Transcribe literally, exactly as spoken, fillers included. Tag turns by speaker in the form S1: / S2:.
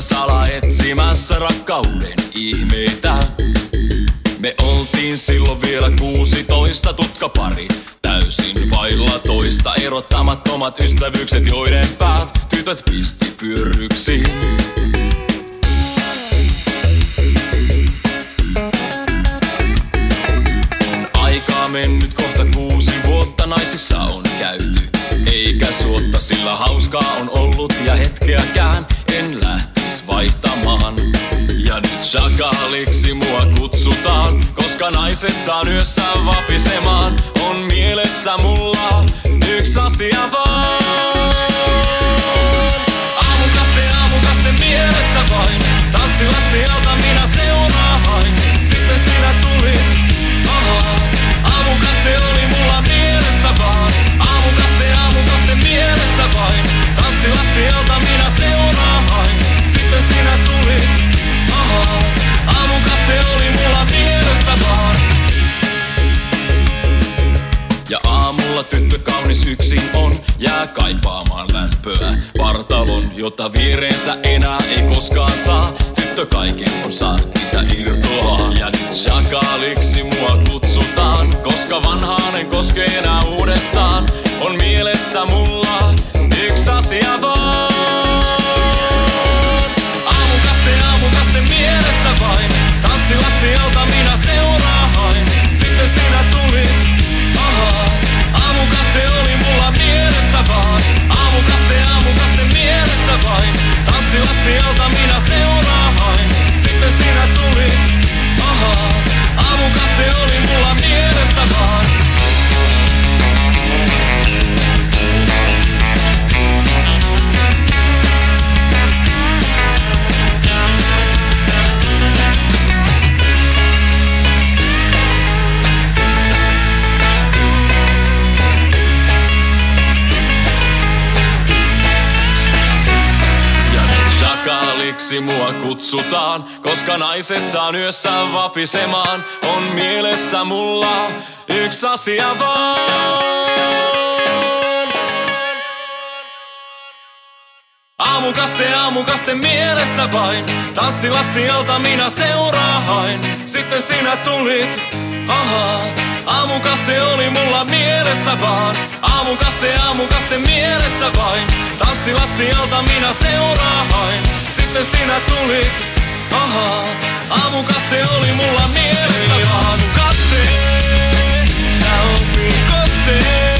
S1: yöllä sala etsimässä rakkauden ihmeitä. Me oltiin silloin vielä kuusitoista tutkapari, täysin vailla toista, erottamattomat ystävyykset, joiden päät tytöt pisti pyörryksiin. On aikaa mennyt kohta kuusi vuotta, naisissa on käyty eikä suotta, sillä hauskaa on ollut ja hetkeäkään en lähtis vaihtamaan. Ja nyt shakaliksi mua kutsutaan, koska naiset saa yössä vapisemaan. On mielessä mulla yks asia vaan. Aamukaste, aamukaste mielessä vain. Tanssilattialta minä seuraain. Sitten sinä tulit, ahaa. Aamukaste oli mulla mielessä vaan. Aamukaste, aamukaste mielessä vain. Tanssilattialta minä seuraain. Sitten sinä tulit, ahaa. Aamukaste oli mulla mielessä vaan. Ja aamulla tyttö kaunis yksin on, jää kaipaamaan lämpöä. Vartalon, jota viereensä enää ei koskaan saa. Tyttö kaiken on saanut mitä irtoaa. Ja nyt shakaliksi mua kutsutaan, koska vanhaan en koske enää uudestaan. On mielessä mulla yks asia vaan. Aamukaste, aamukaste mielessä vain. Tanssilattialta minä seuraain. Sitten sinä tulit, ahaa. Aamukaste oli mulla mielessä vaan. Aamukaste, aamukaste mielessä vain. Tanssilattialta minä seuraain. Sitten sinä tulit, ahaa. Aamukaste oli mulla mielessä vaan. Shakaliksi mua kutsutaan, koska naiset saa yössä vapisemaan. On mielessä mulla yks asia vaan. Aamukaste, aamukaste mielessä vain. Tanssilattialta minä seuraain. Sitten sinä tulit, ahaa. Aamukaste oli mulla mielessä vaan. Aamukaste, aamukaste mielessä vain. Tanssilattialta minä seuraain. Sitten sinä tulit, ahaa. Aamukaste oli mulla mielessä vaan. Aamukaste, sä oot niin koste.